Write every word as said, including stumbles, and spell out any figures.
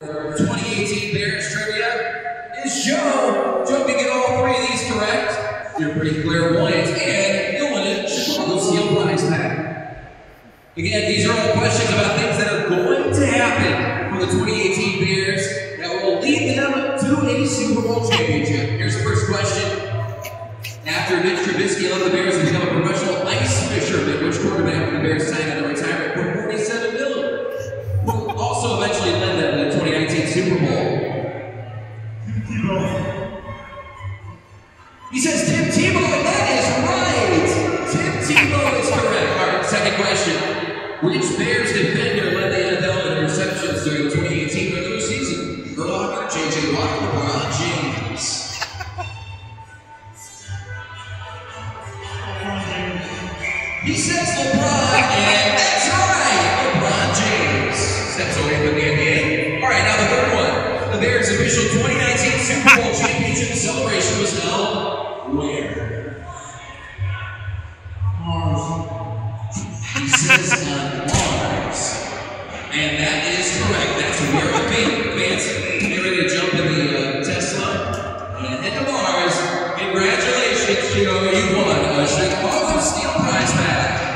twenty eighteen Bears trivia is Joe. Joe can get all three of these correct. You're pretty clairvoyant, and you'll win a Chicago Steel prize pack. Again, these are all questions about things that are going to happen for the twenty eighteen Bears that will lead them to a Super Bowl championship. Here's the first question. After Mitch Trubisky left the Bears to become a professional ice fisherman, which quarterback for the Bears signed under retirement for forty-seven million dollars? Who also eventually led them to the twenty nineteen Super Bowl? He says Tim Tebow, and that is right! Tim Tebow is correct. All right, second question. Which Bears defender led the N F L in interceptions during the twenty eighteen regular season? Urlacher, J J Watt, LeBron James. He says LeBron, and that's right! LeBron James steps away from the N B A. All right, now the third one. The Bears' official twenty nineteen Super Bowl championship celebration was held where? Mars. He says on Mars. And that is correct. That's where the big fancy. Get ready to jump in the uh, Tesla and head to Mars. Congratulations, Joe. You won a Chicago Steel prize pack.